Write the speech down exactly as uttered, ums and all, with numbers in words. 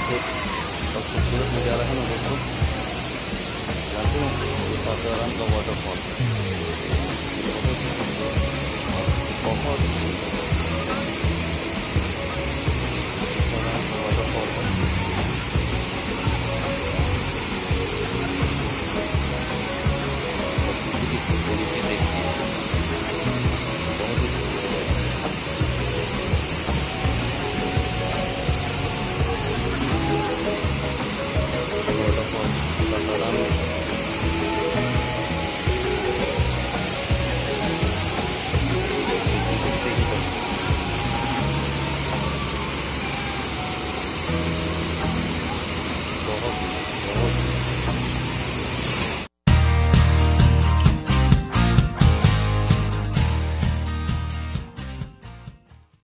बहुत खूबसूरत नज़ारा है ना दोस्तों। जानते हो ये सासाराम का वाटरफॉल बहुत ही खूबसूरत और बहुत ही सुंदर सासाराम का वाटरफॉल है। प्रकृति की खूबसूरती देखिए, बहुत ही खूबसूरत वाटरफॉल सासाराम में है। किसी को खिड़की दिखते ही बनती है। बहुत